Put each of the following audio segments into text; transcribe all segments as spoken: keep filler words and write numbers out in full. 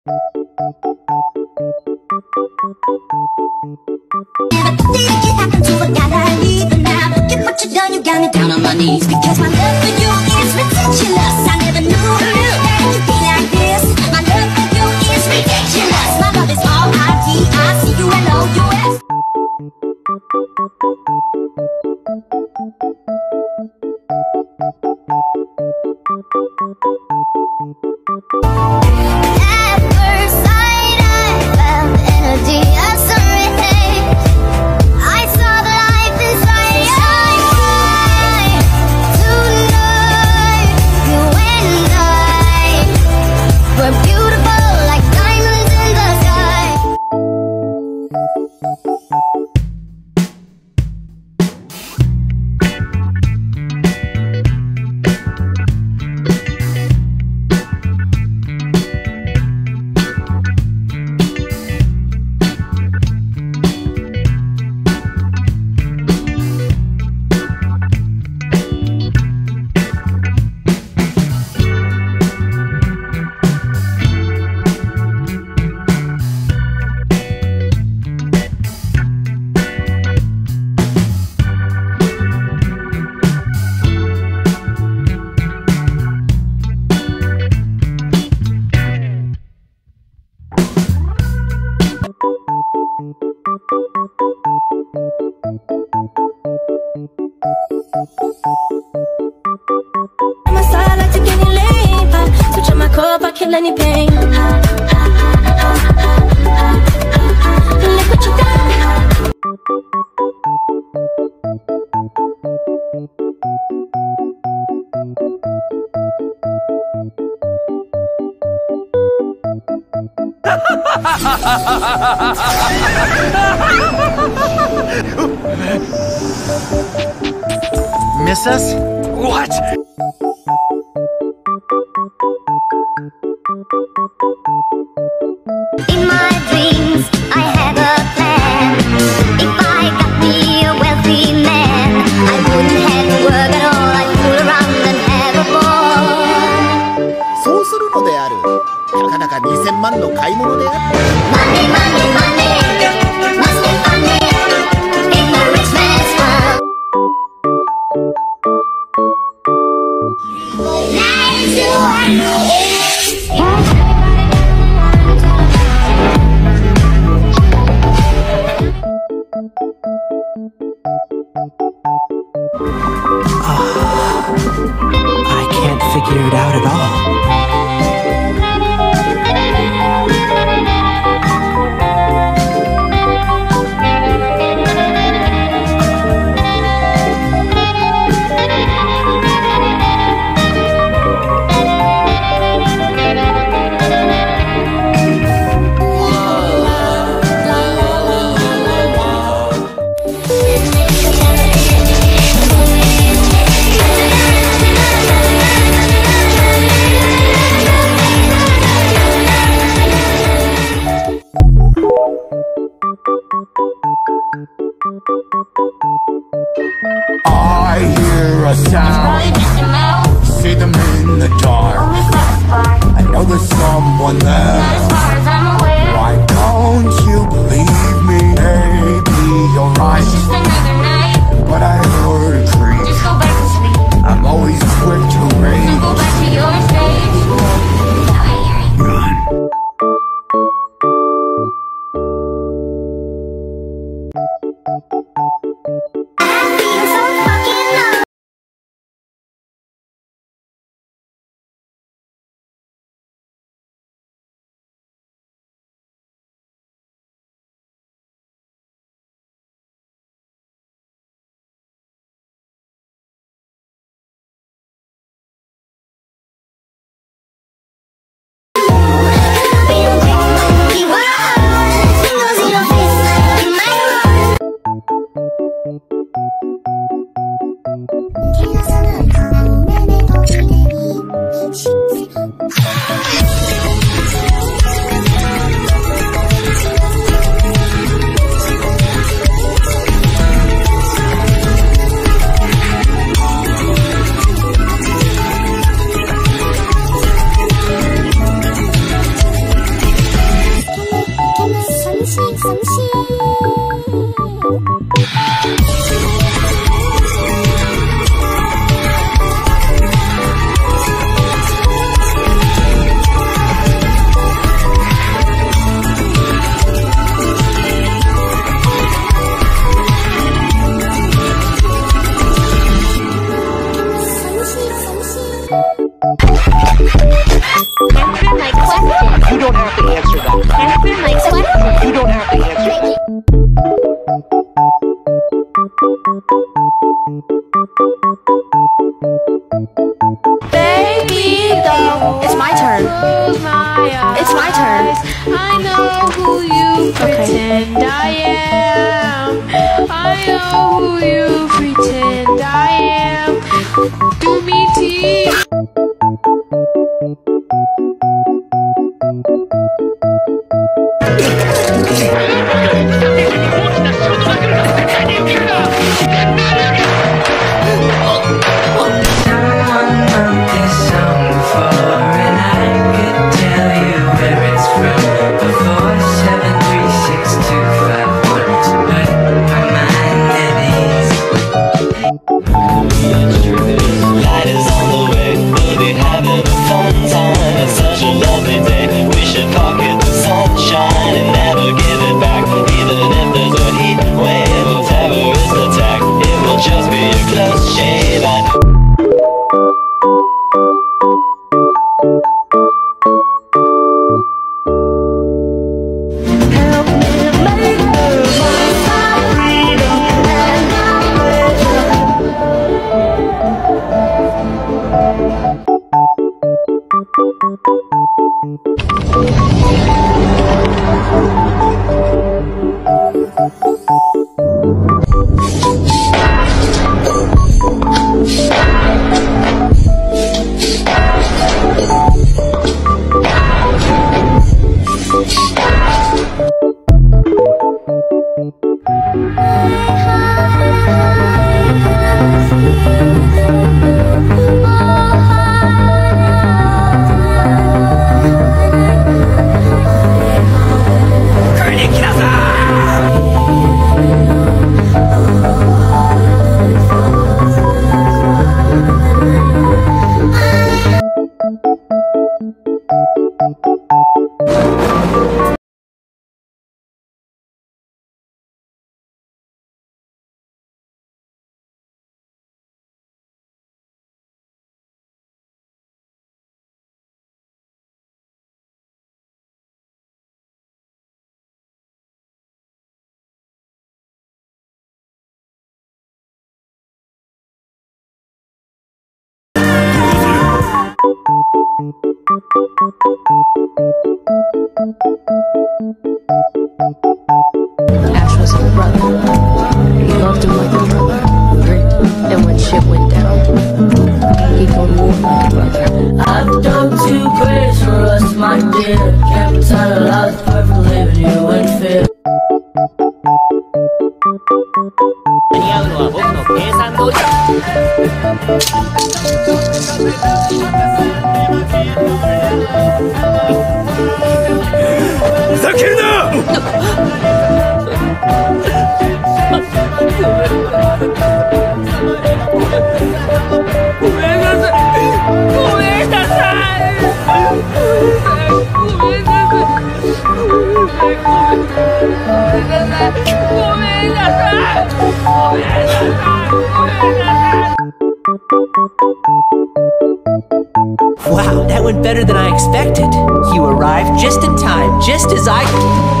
You got me down on my knees because my love for you is ridiculous. I never knew that you'd be like this. My love for you is ridiculous. My love is all I D I C U L O U S. At first sight, I felt energy of some haze. I saw the life inside your eyes. Tonight, you and I were beautiful like diamonds in the sky. Masala tikini lepa, switch on my cup, I kill any pain. Look what you done. Miss us? What? In my dreams, I had a plan. If I got me a wealthy man, I wouldn't have to work at all. I'd fool around and have a ball. そうするのである。たかだかにせんまんの買い物である。 Money, money, money, must be funny in the rich man's world. Nice to have you. I can't figure it out at all. I hear a sound, see them in the dark. I know there's someone there. Why don't you believe me? Maybe you're right, but I heard a creak. I'm always quick to eyes. I know who you pretend I am. I know who you pretend I am. Do me tea. Ash was her brother. He loved him like a brother. And when shit went down, he'd go to war like a brother. I've done two prayers for us, my dear. Capitalized perfectly with you and fear. 似合うのは僕の計算通り。ふざけるな！ごめんなさい。ごめんなさい。ごめんなさい。ごめんなさい。ごめんなさい。ごめんなさい。ごめんなさい。ごめんなさい。 Wow, that went better than I expected. You arrived just in time, just as I...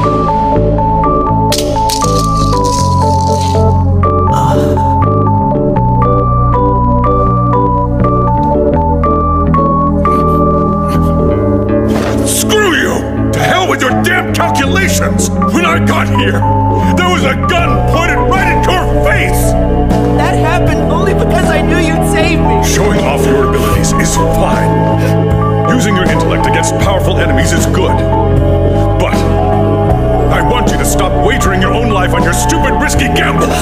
Screw you! To hell with your damn calculations! When I got here, there was a gun pointed right at your face! That happened only because I knew you'd save me. Showing off your abilities is fine. Using your intellect against powerful enemies is good. But I want you to stop wagering your own life on your stupid, risky gambles!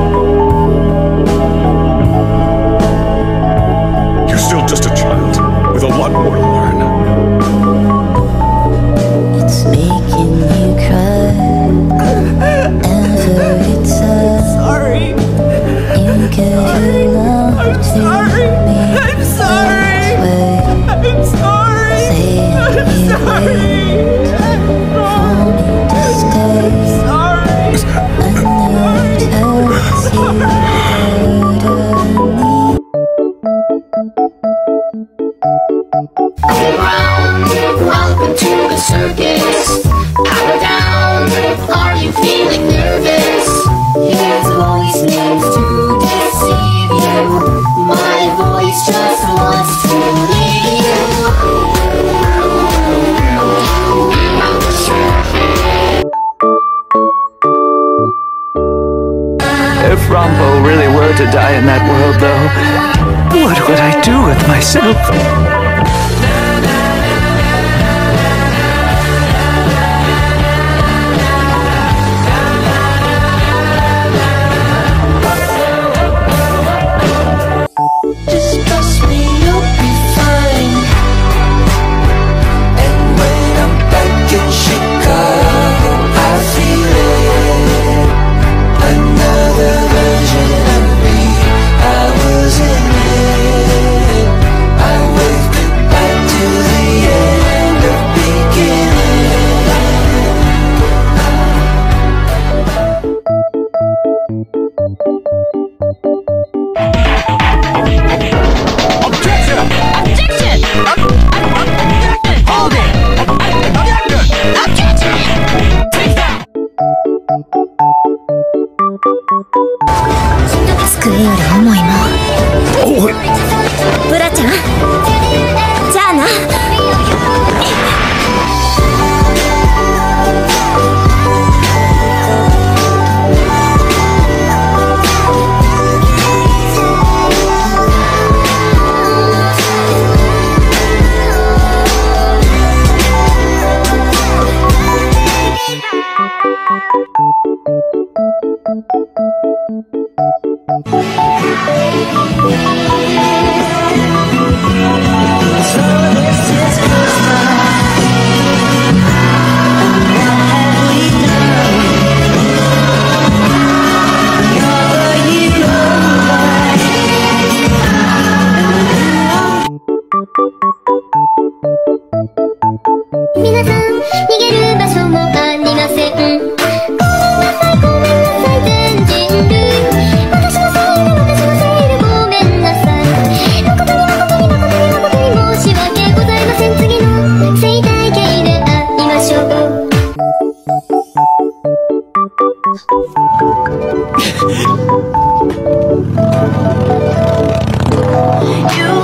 You're still just a child, with a lot more to learn. It's making you cry. Ever it's a Sorry. you get along I'm sorry. me. I'm sorry. Way. I'm sorry. Say I'm it sorry. wait I'm for wrong. me to stay. Sorry. I know it hurts you more than me. were to die in that world, though, what would I do with myself? Just trust me, you'll be fine. And when I'm back in Chicago, I feel it. Another version of me, I was in it. I wave goodbye to the end of 机より重いもん。ブラちゃん、じゃあな。皆さん、逃げる場所もありません。ごめんなさい、ごめんなさい、全人類。私のせいで、私のせいでごめんなさい。誠に誠に誠に誠に申し訳ございません。次の生態系で会いましょう。You